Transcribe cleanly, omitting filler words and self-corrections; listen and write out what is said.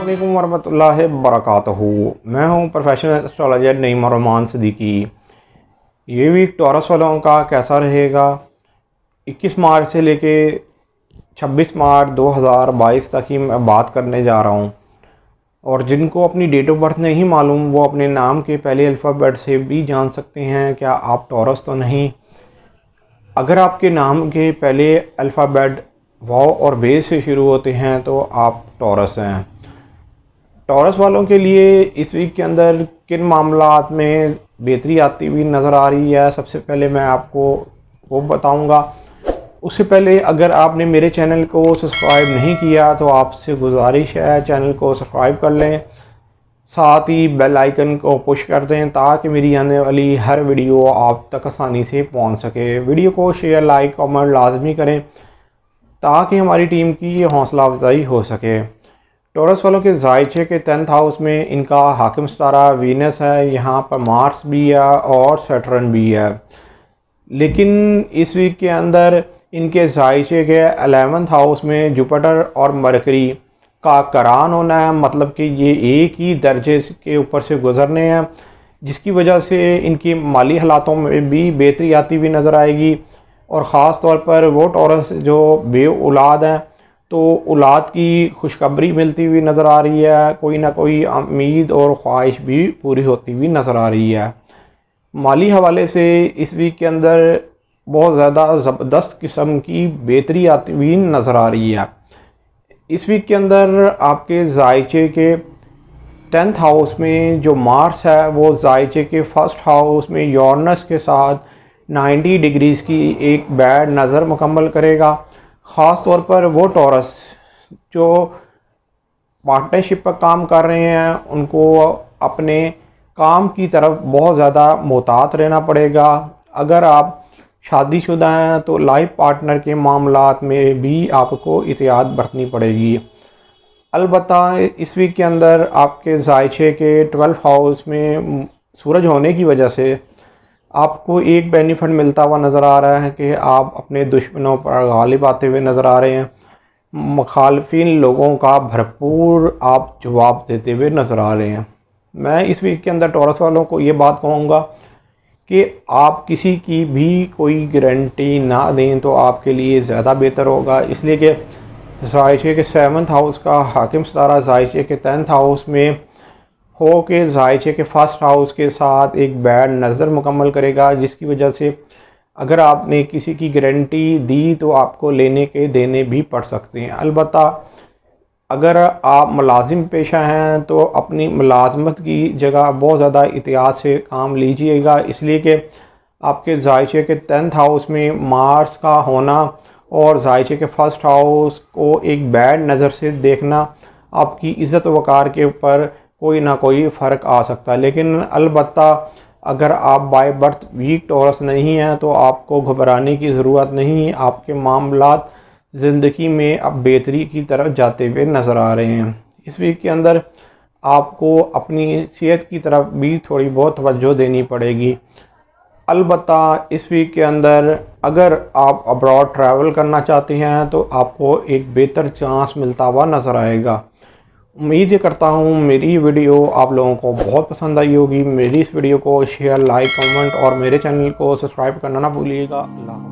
अस्सलामुअलैकुम वरहमतुल्लाहि वबरकातुहू। मैं हूं प्रोफेशनल एस्ट्रोलॉजर नईम रहमान सिद्दीकी। ये वीक टॉरस वालों का कैसा रहेगा 21 मार्च से लेके 26 मार्च 2022 तक ही मैं बात करने जा रहा हूं। और जिनको अपनी डेट ऑफ बर्थ नहीं मालूम वो अपने नाम के पहले अल्फ़ाबेट से भी जान सकते हैं क्या आप टॉरस तो नहीं। अगर आपके नाम के पहले अल्फ़ाबेट वाव और बे से शुरू होते हैं तो आप टॉरस हैं। टॉरस वालों के लिए इस वीक के अंदर किन मामलात में बेहतरी आती हुई नज़र आ रही है, सबसे पहले मैं आपको वो बताऊंगा। उससे पहले अगर आपने मेरे चैनल को सब्सक्राइब नहीं किया तो आपसे गुजारिश है चैनल को सब्सक्राइब कर लें, साथ ही बेल आइकन को पुश कर दें ताकि मेरी आने वाली हर वीडियो आप तक आसानी से पहुंच सके। वीडियो को शेयर लाइक कमेंट लाजमी करें ताकि हमारी टीम की हौसला अफजाई हो सके। टॉरस वालों के ज़ायचे के 10th हाउस में इनका हाकिम सितारा वीनस है, यहाँ पर मार्स भी है और सैटर्न भी है। लेकिन इस वीक के अंदर इनके ज़ायचे के 11th हाउस में जुपिटर और मरकरी का करान होना है, मतलब कि ये एक ही दर्जे के ऊपर से गुजरने हैं, जिसकी वजह से इनकी माली हालातों में भी बेहतरी आती हुई नज़र आएगी। और ख़ास तौर पर वो टॉरस जो बे औलाद हैं तो औलाद की खुशखबरी मिलती हुई नज़र आ रही है, कोई ना कोई उम्मीद और ख्वाहिश भी पूरी होती हुई नज़र आ रही है। माली हवाले से इस वीक के अंदर बहुत ज़्यादा ज़बरदस्त किस्म की बेहतरी आती हुई नज़र आ रही है। इस वीक के अंदर आपके ज़ायचे के 10th हाउस में जो मार्स है वो ज़ायचे के 1st हाउस में यूरेनस के साथ 90 डिग्रीज़ की एक बैड नज़र मुकम्मल करेगा। ख़ास तौर पर वो टॉरस जो पार्टनरशिप पर काम कर रहे हैं उनको अपने काम की तरफ बहुत ज़्यादा मोहतात रहना पड़ेगा। अगर आप शादीशुदा हैं तो लाइफ पार्टनर के मामलात में भी आपको एहतियात बरतनी पड़ेगी। अलबत्ता इस वीक के अंदर आपके ज़ायचे के 12th हाउस में सूरज होने की वजह से आपको एक बेनिफिट मिलता हुआ नज़र आ रहा है कि आप अपने दुश्मनों पर गालिब आते हुए नज़र आ रहे हैं। मुखालफिन लोगों का भरपूर आप जवाब देते हुए नज़र आ रहे हैं। मैं इस वीक के अंदर टॉरस वालों को ये बात कहूँगा कि आप किसी की भी कोई गारंटी ना दें तो आपके लिए ज़्यादा बेहतर होगा, इसलिए कि ज़ायचे के 7th हाउस का हाकिम सितारा ज़ायचे के 10th हाउस में हो के ज़ायचे के 1st हाउस के साथ एक बैड नज़र मुकम्मल करेगा, जिसकी वजह से अगर आपने किसी की गारंटी दी तो आपको लेने के देने भी पड़ सकते हैं। अलबत्ता अगर आप मुलाजिम पेशा हैं तो अपनी मुलाजमत की जगह बहुत ज़्यादा एहतियात से काम लीजिएगा, इसलिए कि आपके ज़ायचे के 10th हाउस में मार्स का होना और ज़ायचे के 1st हाउस को एक बैड नज़र से देखना आपकी इज़्ज़त वक़ार के ऊपर कोई ना कोई फ़र्क आ सकता है। लेकिन अलबत्ता अगर आप बाय बर्थ वीक टॉरस नहीं हैं तो आपको घबराने की ज़रूरत नहीं। आपके मामलात ज़िंदगी में अब बेहतरी की तरफ जाते हुए नज़र आ रहे हैं। इस वीक के अंदर आपको अपनी सेहत की तरफ भी थोड़ी बहुत तवज्जो देनी पड़ेगी। अलबत्ता इस वीक के अंदर अगर आप अब्रॉड ट्रैवल करना चाहते हैं तो आपको एक बेहतर चांस मिलता हुआ नज़र आएगा। उम्मीद करता हूँ मेरी वीडियो आप लोगों को बहुत पसंद आई होगी। मेरी इस वीडियो को शेयर लाइक कमेंट और मेरे चैनल को सब्सक्राइब करना ना भूलिएगा। अल्लाह।